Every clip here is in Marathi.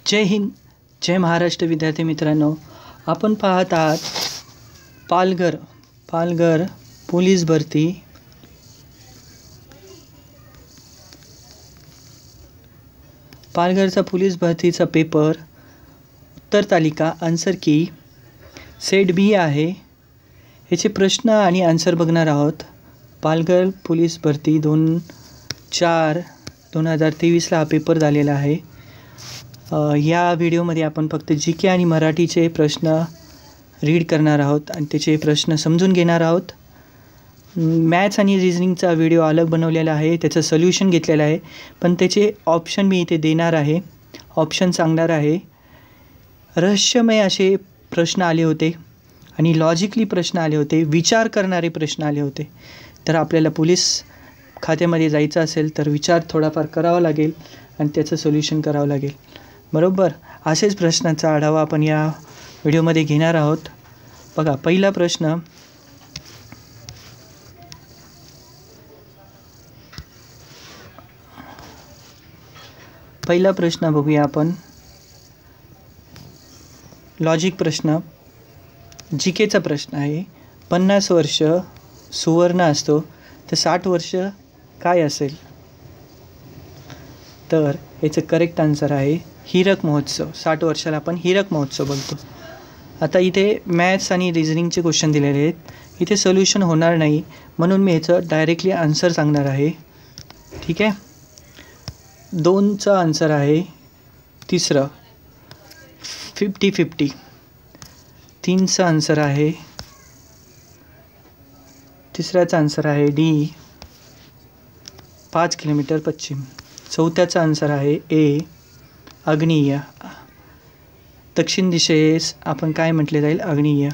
जय हिंद, जय महाराष्ट्र विद्यार्थी मित्रांनो. आपण पाहत आहात पालघर पोलीस भरती पालघरचा पोलीस भरतीचा पेपर उत्तर तालिका आन्सर की सेट बी आहे. याचे प्रश्न आणि आन्सर बघणार आहोत. पालघर पोलीस भरती 2023ला हा पेपर झालेला आहे. या व्हिडिओमध्ये आपण फक्त जी के आणि मराठीचे प्रश्न रीड करणार आहोत आणि त्याचे प्रश्न समजून घेणार आहोत. मॅथ्स आणि रिझनिंगचा व्हिडिओ अलग बनवलेला आहे, त्याचं सोल्युशन घेतलेलं आहे, पण त्याचे ऑप्शन मी इथे देणार आहे, ऑप्शन सांगणार आहे. रहस्यमय असे प्रश्न आले होते आणि लॉजिकली प्रश्न आले होते, विचार करणारे प्रश्न आले होते. तर आपल्याला पोलीस खात्यामध्ये जायचं असेल तर विचार थोडाफार करावा लागेल आणि त्याचं सोल्युशन करावं लागेल, बरोबर. असेच प्रश्नांचा आढावा आपण या व्हिडिओमध्ये घेणार आहोत. बघा, पहिला प्रश्न बघूया आपण. लॉजिक प्रश्न, जी केचा प्रश्न आहे. 50 वर्ष सुवर्ण असतो तर 60 वर्ष काय असेल? तर याचं करेक्ट आन्सर आहे हीरक महोत्सव. 60 वर्षाला आपण हीरक महोत्सव बोलतो. आता इथे मॅथ्स आणि रिझनिंगचे क्वेश्चन दिलेले आहेत, इथे सोल्युशन होणार नाही, म्हणून मी याचं डायरेक्टली आन्सर सांगणार आहे. ठीक आहे. 2चा आन्सर आहे तिसरं 50-50. 3चा आन्सर आहे, तिसऱ्याचा आन्सर आहे डी 5 किलोमीटर पश्चिम. 4थ्याचा आन्सर आहे ए आग्नेय. दक्षिण दिशेस आपण काय म्हटले जाईल? आग्नेय.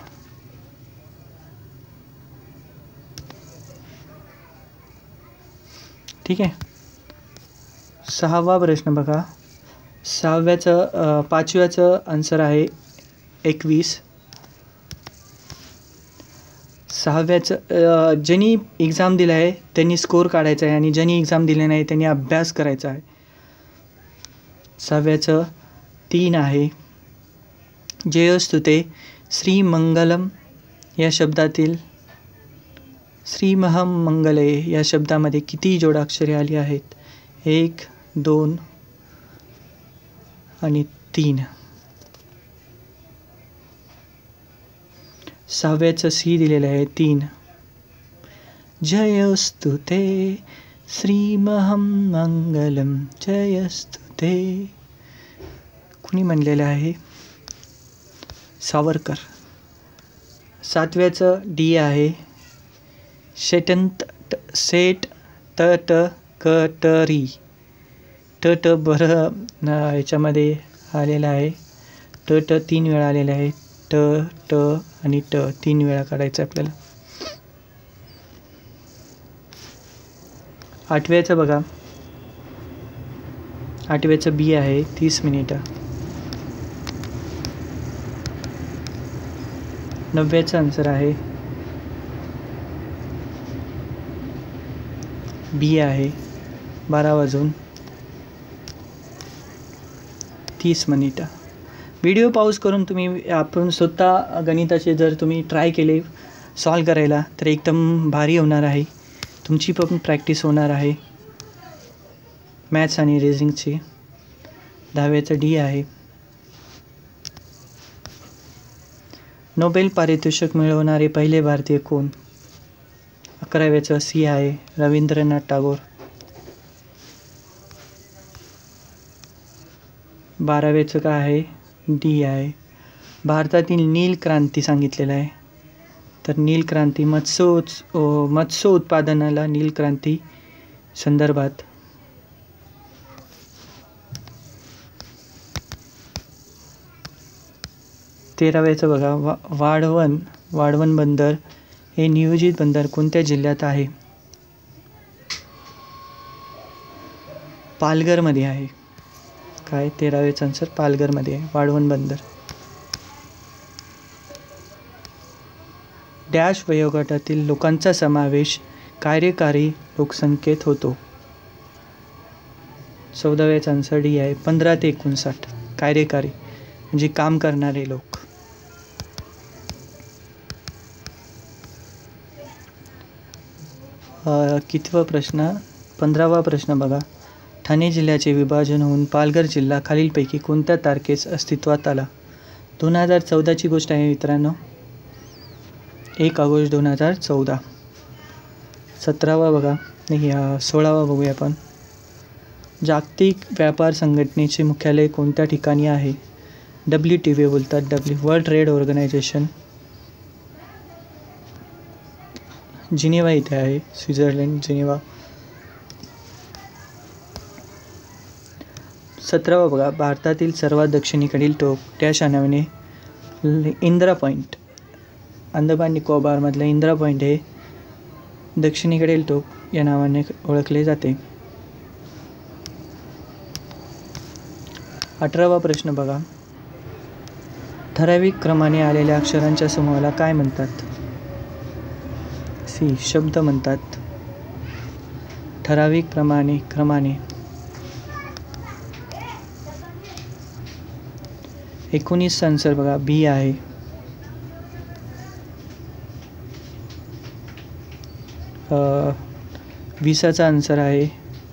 ठीक आहे. 6वा प्रश्न बघा. 5व्याचं आन्सर आहे 21. 6व्याचं ज्यांनी एक्झाम दिला आहे त्यांनी स्कोर काढायचा आहे आणि ज्यांनी एक्झाम दिले नाही त्यांनी अभ्यास करायचा आहे. 6व्याचं 3 आहे. जयोस्तुते श्रीमंगलम या शब्दातील श्रीमहम मंगले या शब्दामध्ये किती जोडाक्षरे आली आहेत? 1, 2 आणि 3. 6व्याचं सी दिलेलं आहे 3. जयोस्तुते श्रीमहम मंगलम जयोस्तुते. कुणी म्हणलेलं आहे? सावरकर. 7व्याचं डी आहे. सेट ट क ट री. ट बरं याच्यामध्ये आलेलं आहे. ट 3 वेळा आलेलं आहे. ट आणि ट 3 वेळा काढायचं आपल्याला. 8व्याचं बघा. 8व्याचं बी आहे 30 मिनिटं. 9व्याचं आन्सर आहे बी आहे 12 वाजून 30 मिनिटं. व्हिडिओ पॉज करून आपण स्वतः गणिताचे जर तुम्ही ट्राय केले सॉल्व करायला तर एकदम भारी होणार आहे. तुमची पण प्रॅक्टिस होणार आहे मॅथ्स आणि रिझनिंगची. 10व्याचं डी आहे. नोबेल पारितोषिक मिळवणारे पहिले भारतीय कोण? 11व्याचं सी आहे रवींद्रनाथ टागोर. 12व्याचं काय आहे? डी आहे. भारतातील नील क्रांती सांगितलेलं आहे. तर नील क्रांती मत्स्य उत्पादनाला नील क्रांती संदर्भात. 13व्याचं बघा. वाढवण बंदर हे नियोजित बंदर कोणत्या जिल्ह्यात आहे? पालघरमध्ये आहे. काय? 13व्याचं आन्सर पालघरमध्ये आहे वाढवण बंदर. डॅश वयोगटातील लोकांचा समावेश कार्यकारी लोकसंख्येत होतो? 14व्याचा आन्सर डी आहे 15 ते 59. कार्यकारी म्हणजे काम करणारे लोक. कितवा प्रश्न? 15वा प्रश्न बघा. ठाणे जिल्ह्याचे विभाजन होऊन पालघर जिल्हा खालीलपैकी कोणत्या तारखेस अस्तित्वात आला? 2014ची गोष्ट आहे मित्रांनो. 1 ऑगस्ट 2014. 17वा बघा, नाही 16वा बघूया आपण. जागतिक व्यापार संघटनेचे मुख्यालय कोणत्या ठिकाणी आहे? WTO बोलतात, वर्ल्ड ट्रेड ऑर्गनायझेशन. जिनेवा इथे आहे, स्वित्झर्लंड, जिनेवा. 17वा बघा. भारतातील सर्वात दक्षिणेकडील टोक त्या नावाने इंदिरा पॉईंट. अंदमान निकोबारमधलं इंदिरा पॉईंट हे दक्षिणेकडील टोक या नावाने ओळखले जाते. 18वा प्रश्न बघा. ठराविक क्रमाने आलेल्या अक्षरांच्या समूहाला काय म्हणतात? शब्द म्हणतात. ठराविक क्रमाने. 19 आन्सर बघा, बी आहे. 20चा आन्सर आहे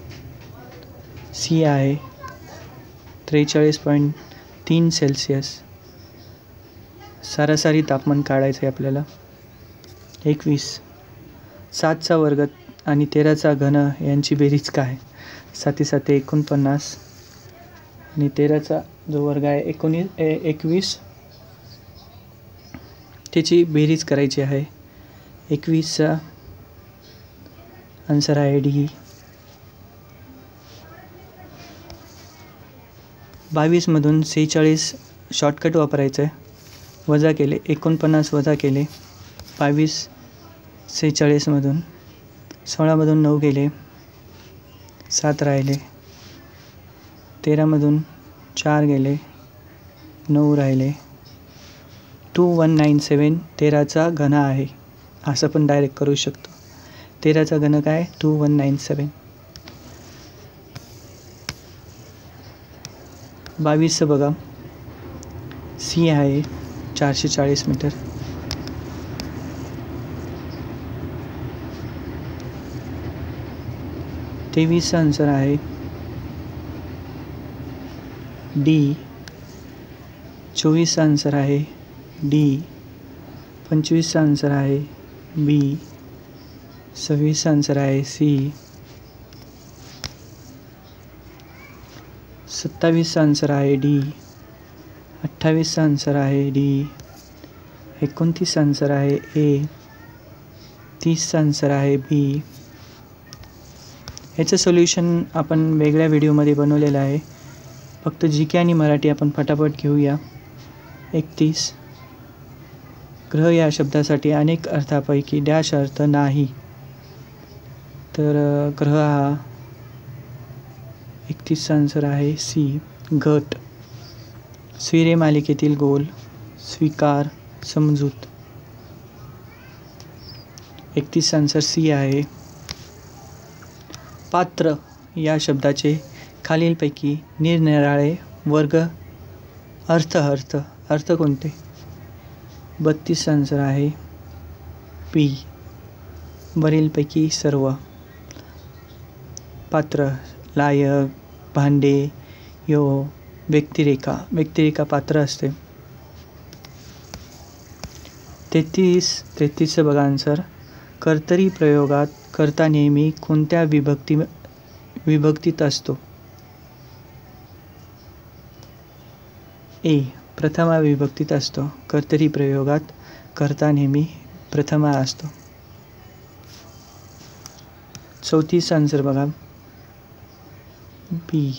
सी आहे. 43.3 सेल्सिअस सरासरी तापमान काढायचं आहे आपल्याला. 21. 7चा वर्ग आणि 13चा घन यांची बेरीज काय? 7 7 49 आणि 13चा जो वर्ग आहे 21, त्याची बेरीज करायची आहे. 21चा आन्सर आहे डी. 22मधून 46 शॉर्टकट वापरायचं आहे. वजा केले 49, वजा केले 22 46मधून. 16मधून 9 गेले, 7 राहिले. 13मधून 4 गेले, 9 राहिले. 2197 13चा घन आहे. असं पण डायरेक्ट करू शकतो. 13चा घन काय? 2197. 22 बघा, सी आहे 440 मीटर. 23चा आन्सर आहे डी. 24चा आन्सर आहे डी. 25चा आन्सर आहे बी. 26चा आन्सर आहे सी. 27चा आन्सर आहे डी. 28चा आन्सर आहे डी. 29चा आन्सर आहे ए. 30चा आन्सर आहे बी. ह्याचं सोल्युशन आपण वेगळ्या व्हिडिओमध्ये बनवलेलं आहे. फक्त GK आणि मराठी आपण फटाफट घेऊया. 31. ग्रह या शब्दासाठी अनेक अर्थापैकी डॅश अर्थ नाही. तर ग्रह हा 31चा आन्सर आहे सी. घट. स्विरे मालिकेतील गोल. स्वीकार, समजूत. 31चा आन्सर सी आहे. पात्र या शब्दाचे खालीलपैकी निरनिराळे वर्ग अर्थ कोणते? 32चा आन्सर आहे पी. वरीलपैकी सर्व. पात्र, लायक, भांडे, व्यक्तिरेखा पात्र असते. 33चं बघा आन्सर. कर्तरी प्रयोगात कर्ता नेहमी कोणत्या विभक्तीत असतो? ए. प्रथमा विभक्तीत असतो. कर्तरी प्रयोगात कर्ता नेहमी प्रथमा असतो. 34चा आन्सर बघा बी.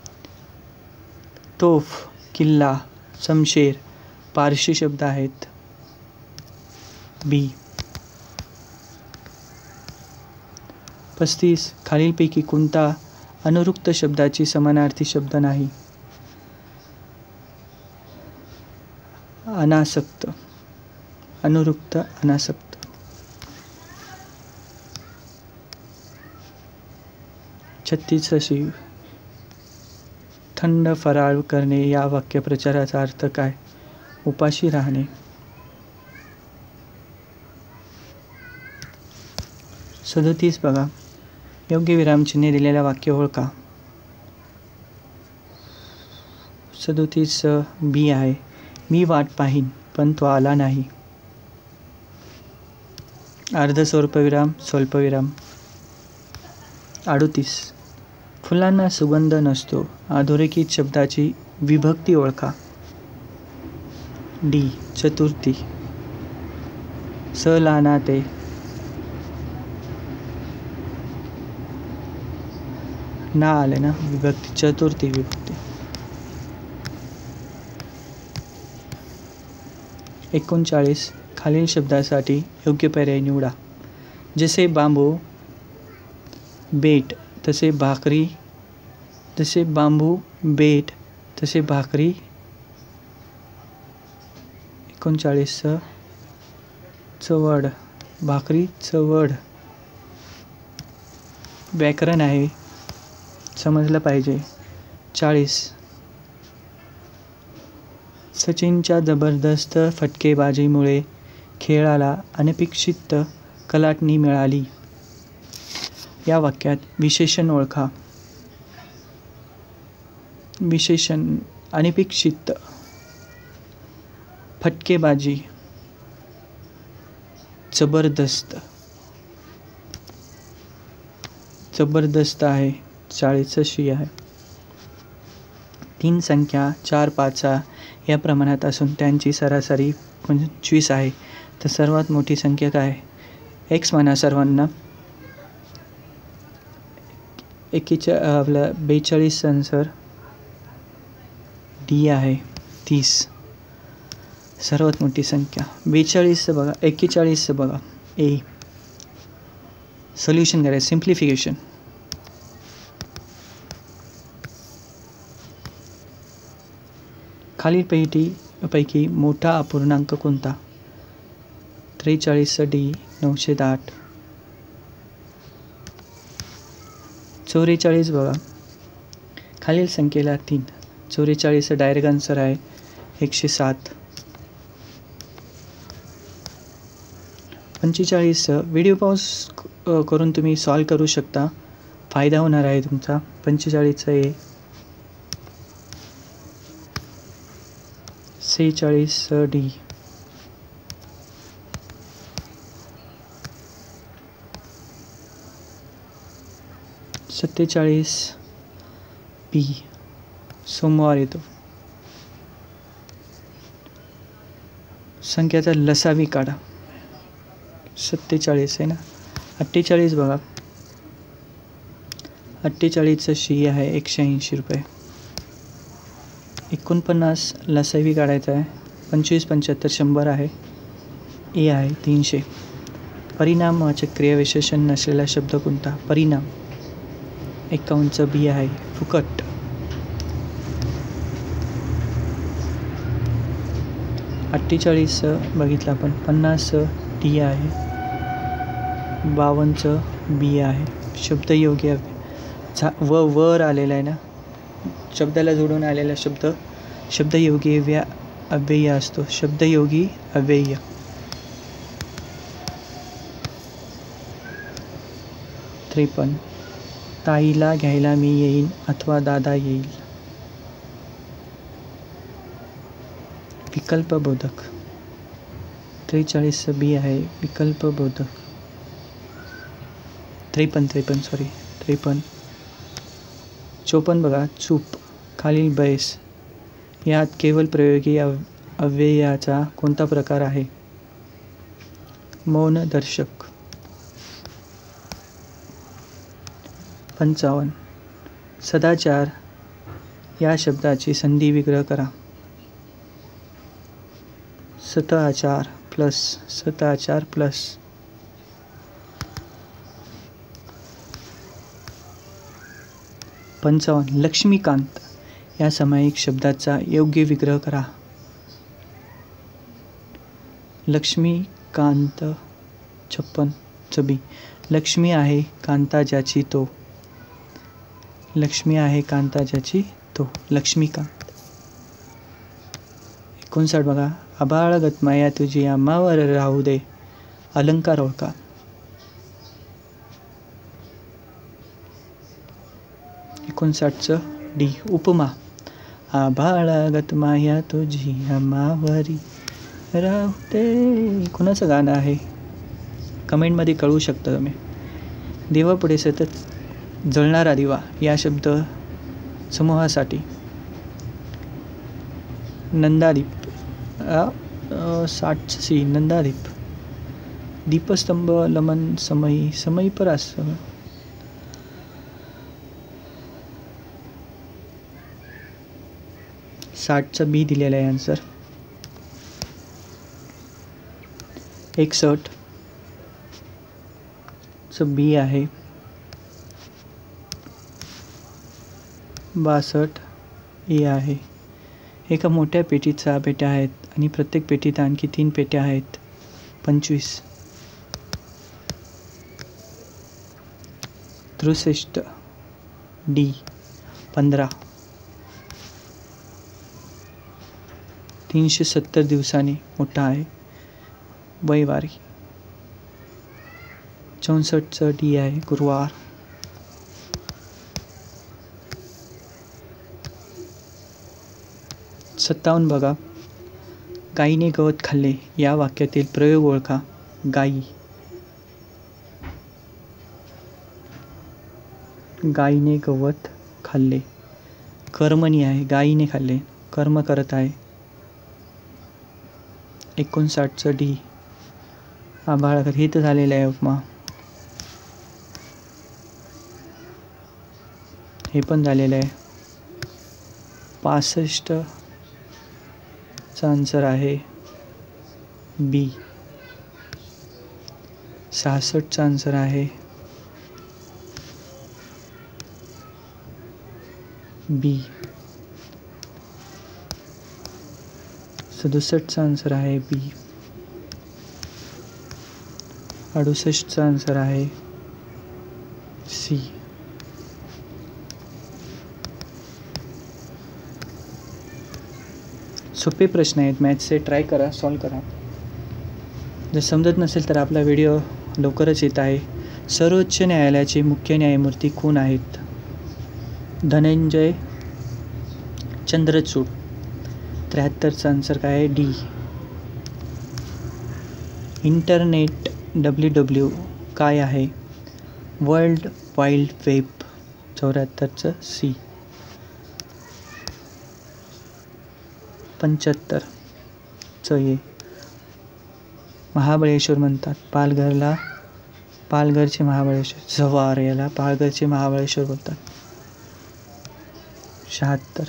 तोफ, किल्ला, शमशेर पारशी शब्द आहेत. बी. 35. खालीलपैकी कोणता अनुरुक्त शब्दाची समानार्थी शब्द नाही? अनासक्त. अनुरुक्त, अनासक्त. 36 शिव. थंड फराळ करणे या वाक्यप्रचाराचा अर्थ काय? उपाशी राहणे. 37 बघा. योग्य विरामचिन्हे दिलेल्या वाक्य ओळखा. 37 बी आहे. मी वाट पाहीन पण तो आला नाही. अर्ध स्वल्पविराम स्वल्पविराम. 38 फुलांना सुगंध नसतो. अधोरेखित शब्दाची विभक्ती ओळखा. डी चतुर्थी. सलानाते. ना आले ना विभक्ती, चतुर्थी विभक्ती. 39 खालील शब्दासाठी योग्य पर्याय निवडा. जसे बांबू, बेट तसे भाकरी, जसे बांबू बेट तसे भाकरी. 39 चवड, भाकरी चवड. व्याकरण आहे, समजलं पाहिजे. 40 सचिनच्या जबरदस्त फटकेबाजीमुळे खेळाला अनपेक्षित कलाटणी मिळाली. या वाक्यात विशेषण ओळखा. विशेषण अनपेक्षित, फटकेबाजी, जबरदस्त. जबरदस्त आहे, 40 शी आहे. 3 संख्या 4, 5 या प्रमाणात असून त्यांची सरासरी 25 आहे. तर सर्वात मोठी संख्या काय? एक्स म्हणा सर्वांना. 42 आन्सर डी आहे, 30 सर्वात मोठी संख्या. 42 बघा, 41 बघा, ए. सोल्युशन करायचं, सिम्प्लिफिकेशन. खालील पैकी मोठा अपूर्णांक कोणता? 43 डी 908. 44 बघा. खालील संख्येला 3. 44 डायरेक्ट आन्सर आहे, 107. 45 व्हिडिओ पॉज करून तुम्ही सॉल्व करू शकता, फायदा होणार आहे तुमचा. 45 ए. 46 डी. 47 बी. सोमवार येतो. संख्याचा लसावी काढा. 47 आहे ना. 48 बघा. 48 शी आहे, 180 रुपये. 49 लसावी काढायचा आहे. 25 75 100 आहे, ए आहे, 300. परिणामवाचक क्रियाविशेषण नसलेला शब्द कोणता? परिणाम. 51 बी आहे, फुकट. 48 बघितलं आपण. 50 डी आहे, 52 बी आहे. शब्दयोगी वर आलेला आहे ना, शब्दाला जोडून आलेला शब्द शब्दयोगी अव्यय असतो. शब्दयोगी अव्यय. 53 ताईला घ्यायला मी येईन अथवा दादा येईल. विकल्पबोधक. 43 बी आहे, विकल्पबोधक. 53 सॉरी 53. 54 बघा. चूप. खालील बैस यात केवळ प्रयोगी अव्ययाचा कोणता प्रकार आहे? मौनदर्शक. 55 सदाचार या शब्दाची संधी विग्रह करा. सदाचार प्लस सदाचार प्लस. 55 लक्ष्मीकांत या सामायिक शब्दाचा योग्य विग्रह करा. लक्ष्मीकांत. 56 बी. लक्ष्मी आहे कांता ज्याची तो. लक्ष्मी आहे कांता ज्याची तो लक्ष्मीकांत. 59 बघा, आभाळगत माया तुझी आम्हावर राहू दे, अलंकार ओळखा. 59चं डी, उपमा. आभाळगत माया तुझी आम्हावरी राहू दे. कुणाचं गाणं आहे कमेंटमध्ये कळवू शकता तुम्ही. देवापुढे सतत जळणारा दिवा या शब्द समूहासाठी नंदादीप. 60 सी, नंदादीप. दीपस्तंभ लमन समयी, समयी परास. 60चं बी दिलेलं आहे आन्सर. 61चं बी आहे. 62 ए आहे. एका मोठ्या पेटीत 6 पेट्या आहेत आणि प्रत्येक पेटीत आणखी 3 पेट्या आहेत. 25. 63 डी, 15. 370 दिवसांनी मोठा आहे. वैवारी. 64चं डी आहे, गुरुवार. 57 बघा, गायीने गवत खाल्ले या वाक्यातील प्रयोग ओळखा. गायी. गायीने गवत खाल्ले, कर्मणी आहे, गायीने खाल्ले, कर्म करत आहे. 59चं डी, आभाळगत. हे तर झालेलं आहे उपमा. हे पण झालेलं आहे. 65चा आन्सर आहे बी. 66चा आन्सर आहे बी. 67चा आन्सर आहे बी. 68चा आन्सर आहे सी. सोपे प्रश्न आहेत मॅथ्सचे, ट्राय करा, सॉल्व करा. जर समजत नसेल तर आपला व्हिडिओ लवकरच येत आहे. सर्वोच्च न्यायालयाचे मुख्य न्यायमूर्ती कोण आहेत? धनंजय चंद्रचूड. 73चा आन्सर काय आहे? डी. इंटरनेट WW काय आहे? World wild web. 74चं सी. 75चं ए. महाबळेश्वर म्हणतात पालघरला, पालघरचे महाबळेश्वर. जव्हार याला पालघरचे महाबळेश्वर बोलतात. 76.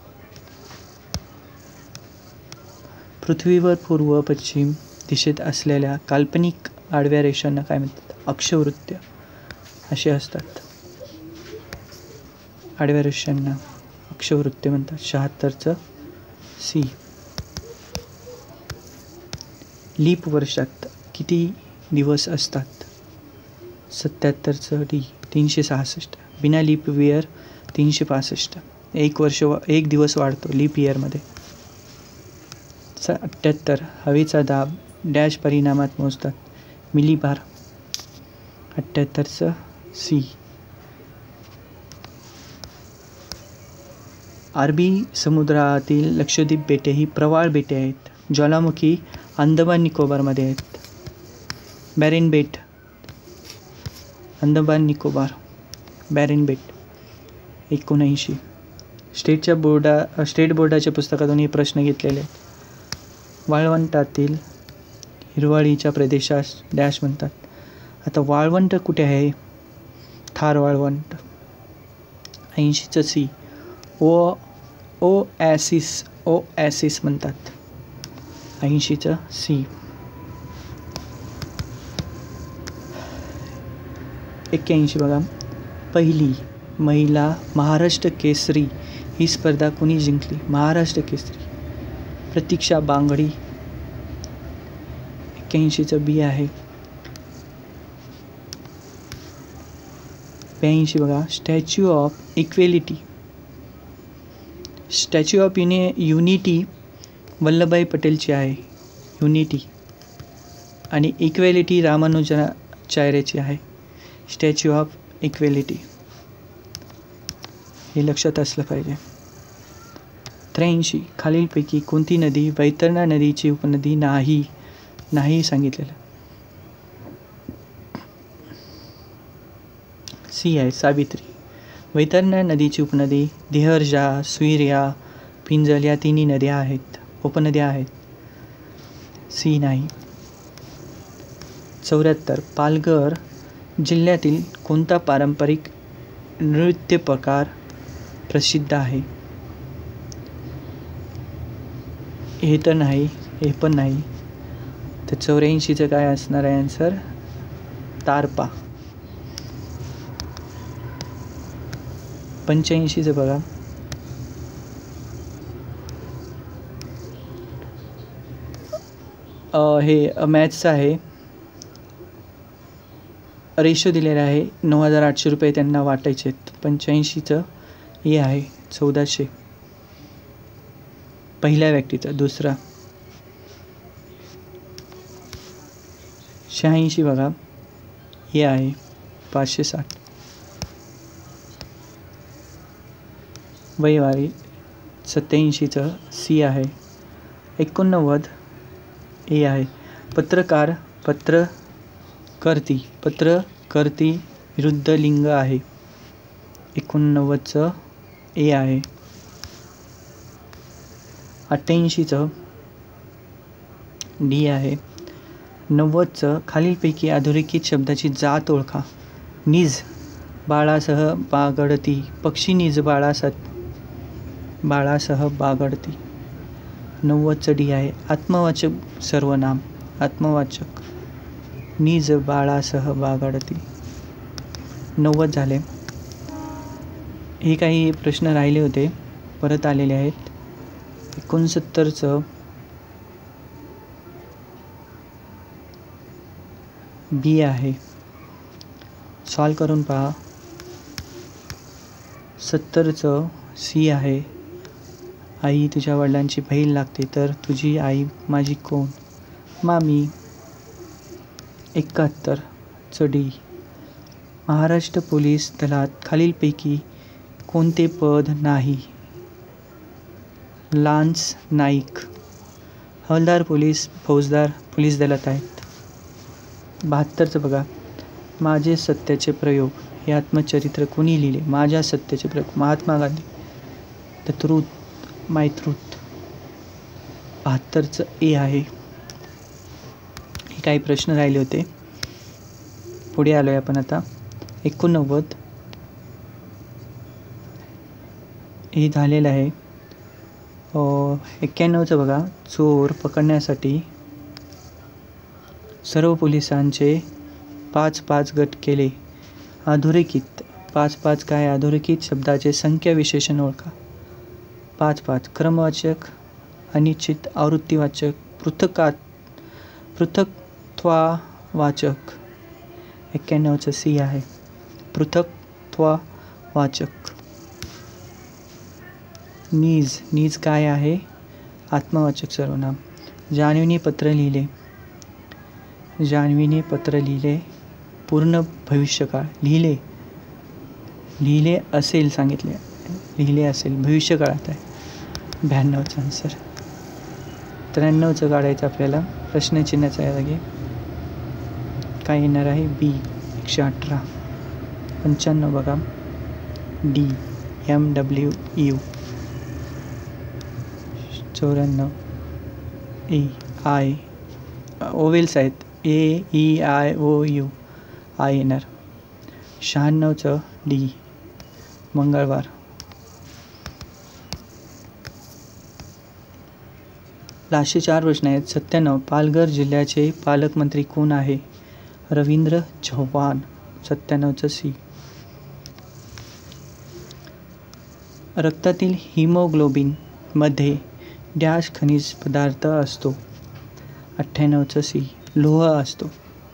पृथ्वीवर पूर्व पश्चिम दिशेत असलेल्या काल्पनिक आडव्या रेषांना काय म्हणतात? अक्षवृत्त असे असतात. आडव्या रेषांना अक्षवृत्त म्हणतात. 76चं सी. लीप वर्षात किती दिवस असतात? 77चं डी. 366. बिना लीप इयर 365. एक दिवस वाढतो लीप इयरमध्ये. 78. हवेचा दाब डॅश परिणामात मोजतात? मिलीबार. 78चं सी. अरबी समुद्रातील लक्षद्वीप बेटे ही प्रवाळ बेटे आहेत. ज्वालामुखी अंदमान निकोबारमध्ये आहेत. बॅरेन बेट, अंदमान निकोबार, बॅरेन बेट. 79. स्टेट बोर्डाच्या पुस्तकातून हे प्रश्न घेतलेले आहेत. वाळवंटातील हिरवळीच्या प्रदेशास डॅश म्हणतात? आता वाळवंट कुठे आहे? थार वाळवंट. 80चं सी. ओॲसिस म्हणतात. 80चं सी. 81 बघा, पहिली महिला महाराष्ट्र केसरी ही स्पर्धा कोणी जिंकली? महाराष्ट्र केसरी प्रतीक्षा बांगडी. 81चं बी आहे. 82 बघा, statue of equality statue of unity Vallabhbhai पटेलची आहे, युनिटी. आणि इक्वॅलिटी रामानुजाचार्याची आहे, स्टॅच्यू ऑफ इक्वॅलिटी. हे लक्षात असलं पाहिजे. 83 खालीलपैकी कोणती नदी वैतरणा नदीची उपनदी नाही सांगितलेलं. सी आहे सावित्री. वैतरणा नदीची उपनदी देहरजा, सुईर्या, पिंजल या तिन्ही नद्या आहेत, उपनद्या आहेत. सी नाही. 74 पालघर जिल्ह्यातील कोणता पारंपरिक नृत्य प्रकार प्रसिद्ध आहे? हे तर नाही, हे पण नाही. तर 84चं काय असणार आहे आन्सर? तारपा. 85चं बघा. हे मॅथ्सचं आहे. रेशो दिलेला आहे 9,800 रुपये त्यांना वाटायचे आहेत. 85चं हे आहे 1400 पहिल्या व्यक्तीचा. दुसरा 86 बघा, हे आहे 560. वैवारी 87चं सी आहे. 89 हे आहे. पत्रकर्ती विरुद्ध लिंग आहे. 89चं ए आहे. 88चं डी आहे. 90चं खालीलपैकी अधोरेखित शब्दाची जात ओळखा. निज बाळासह बागडती. पक्षी निज बाळासह बागडती. 90चं डी आहे. आत्मवाचक सर्वनाम. आत्मवाचक निज बाळासह बागडती. 90 झाले. हे काही प्रश्न राहिले होते, परत आलेले आहेत. 69चं बी आहे. सॉल्व करून पहा. 70चं सी आहे. आई तुझ्या वडिलांची बहीण लागते, तर तुझी आई माझी कोण? मामी. 71चं डी. महाराष्ट्र पोलीस दलात खालीलपैकी कोणते पद नाही? लान्स नाईक. हवालदार पोलीस, फौजदार पोलीस दलात आहेत. 72चं बघा. माझे सत्याचे प्रयोग हे आत्मचरित्र कोणी लिहिले? माझ्या सत्याचे प्रयोग Mahatma Gandhi. The truth, my truth. 72चं ए आहे. हे काही प्रश्न राहिले होते, पुढे आलो आहे आपण आता. 89 हे झालेलं आहे. 91चं बघा. चोर पकडण्यासाठी सर्व पोलिसांचे 5-5 गट केले. अधोरेखित 5-5 काय? अधोरेखित शब्दाचे संख्या विशेषण ओळखा. 5-5 क्रमवाचक, अनिश्चित, आवृत्तीवाचक, पृथक्त्ववाचक. 91चं सी आहे. पृथक्त्ववाचक. नीज काय आहे? आत्मवाचक सर्वनाम. जान्हवीने पत्र लिहिले. पूर्ण भविष्यकाळ. लिहिले असेल सांगितले. लिहिले असेल भविष्यकाळात आहे. 92चं आन्सर. 93चं काढायचं आपल्याला. प्रश्नचिन्हाचा आहे जागी काय येणार आहे? बी 118. 95 बघा. D MWU. 94 A I vowels आहेत. AEIOU आय येणार. 96चं डी मंगळवार. लास्टचे 4 प्रश्न आहेत. 97 पालघर जिल्ह्याचे पालकमंत्री कोण आहे? रवींद्र चव्हाण. 97चं सी. रक्तातील हिमोग्लोबिन मध्ये डॅश खनिज पदार्थ असतो? 98चं सी. लोह असतो.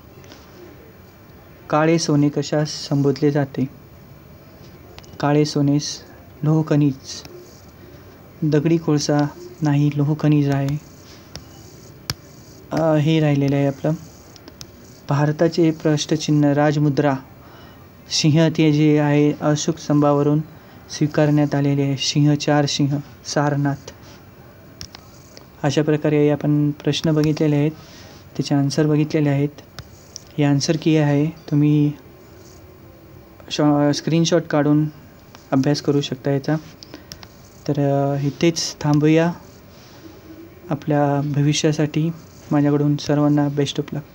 काळे सोने कशास संबोधले जाते? काळे सोने लोह खनिज. दगडी कोळसा नाही, लोह खनिज आहे. हे राहिलेलं आहे आपलं. भारताचे प्रष्ठचिन्ह राजमुद्रा सिंह ते जे आहे अशोक स्तंभावरून स्वीकारण्यात आलेले आहे. सिंह, 4 सिंह, सारनाथ. अशा प्रकारे आपण प्रश्न बघितलेले आहेत, त्याचे आन्सर बघितलेले आहेत. हे आन्सर की आहे तुम्ही स्क्रीनशॉट काढून अभ्यास करू शकता याचा. तर इथेच थांबूया. आपल्या भविष्यासाठी माझ्याकडून सर्वांना बेस्ट ऑफ लक.